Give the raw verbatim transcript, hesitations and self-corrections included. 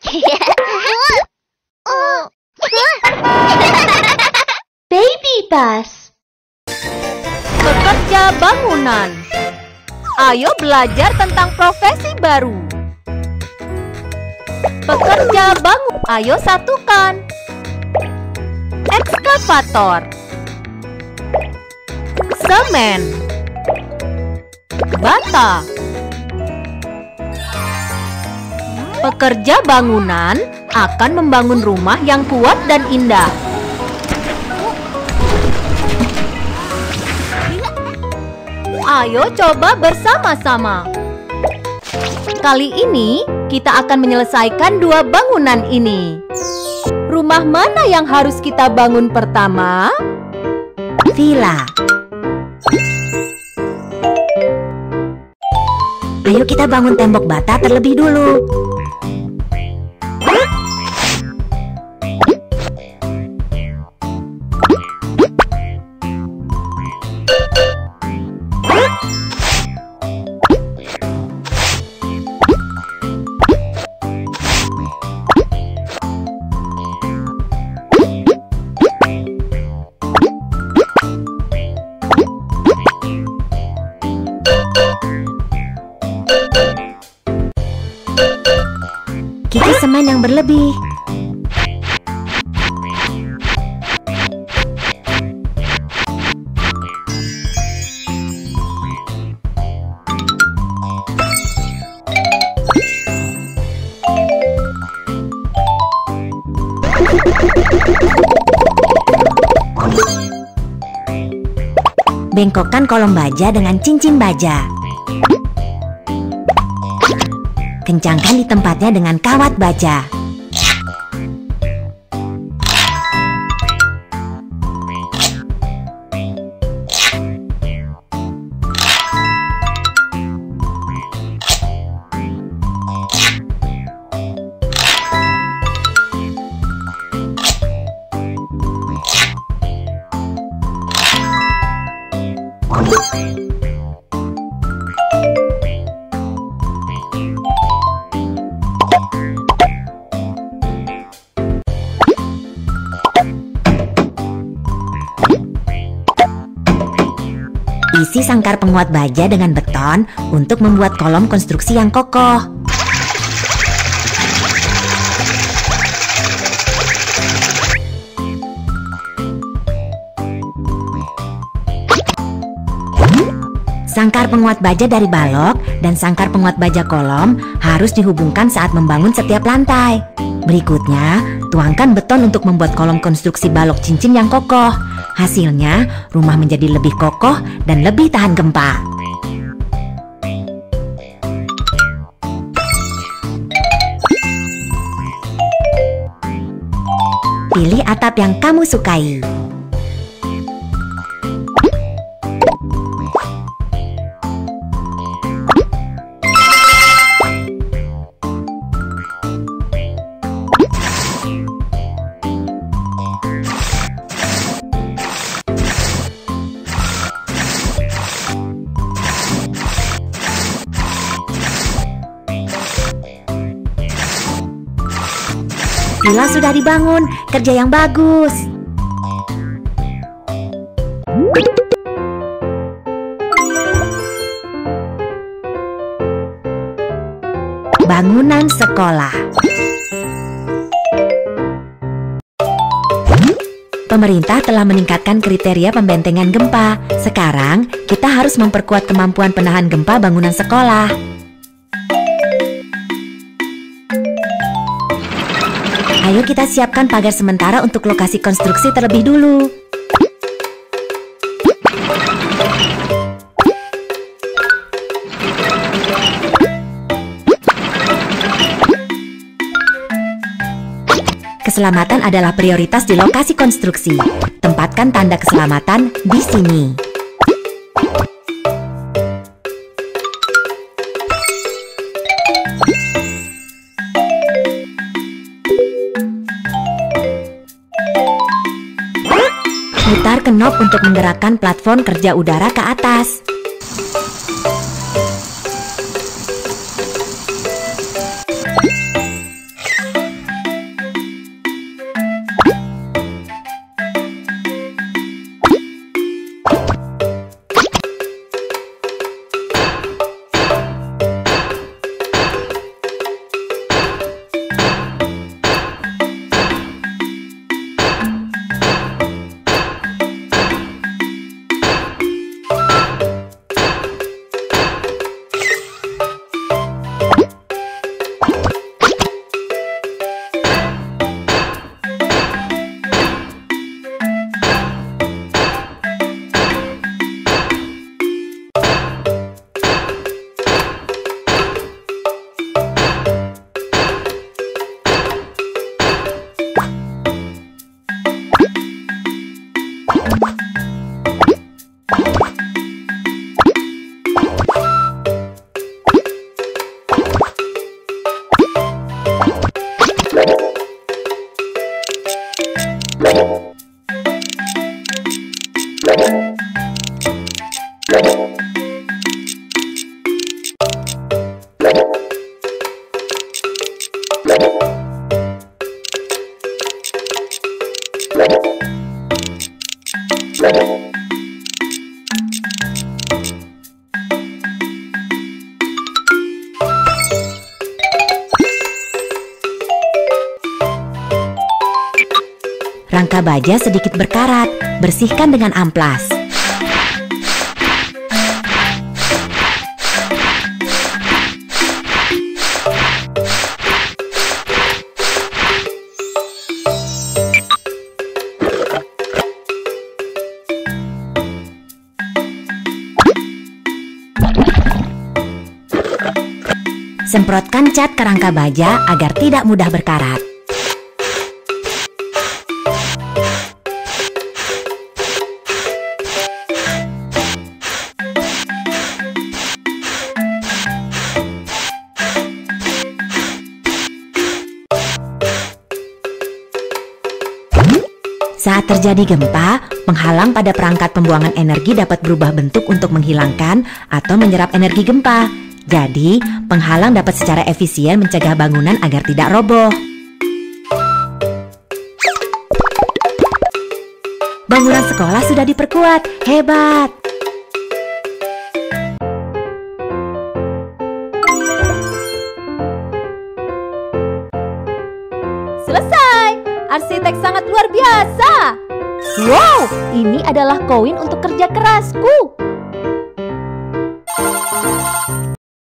Baby bus. Pekerja bangunan. Ayo belajar tentang profesi baru. Pekerja bangun. Ayo satukan. Ekskavator. Semen. Bata. Pekerja bangunan akan membangun rumah yang kuat dan indah. Ayo coba bersama-sama. Kali ini kita akan menyelesaikan dua bangunan ini. Rumah mana yang harus kita bangun pertama? Villa. Ayo kita bangun tembok bata terlebih dulu. Kiki semen yang berlebih. Bengkokkan kolom baja dengan cincin baja. Kencangkan di tempatnya dengan kawat baja. Isi sangkar penguat baja dengan beton untuk membuat kolom konstruksi yang kokoh. Sangkar penguat baja dari balok dan sangkar penguat baja kolom harus dihubungkan saat membangun setiap lantai. Berikutnya, tuangkan beton untuk membuat kolom konstruksi balok cincin yang kokoh. Hasilnya, rumah menjadi lebih kokoh dan lebih tahan gempa. Pilih atap yang kamu sukai. Villa sudah dibangun, kerja yang bagus. Bangunan sekolah. Pemerintah telah meningkatkan kriteria pembentengan gempa. Sekarang, kita harus memperkuat kemampuan penahan gempa bangunan sekolah. Ayo kita siapkan pagar sementara untuk lokasi konstruksi terlebih dulu. Keselamatan adalah prioritas di lokasi konstruksi. Tempatkan tanda keselamatan di sini. Putar knob untuk menggerakkan platform kerja udara ke atas. Rangka baja sedikit berkarat, bersihkan dengan amplas. Semprotkan cat ke rangka baja agar tidak mudah berkarat. Saat terjadi gempa, penghalang pada perangkat pembuangan energi dapat berubah bentuk untuk menghilangkan atau menyerap energi gempa. Jadi, penghalang dapat secara efisien mencegah bangunan agar tidak roboh. Bangunan sekolah sudah diperkuat, hebat! Selesai! Arsitek sangat luar biasa! Wow, ini adalah koin untuk kerja kerasku.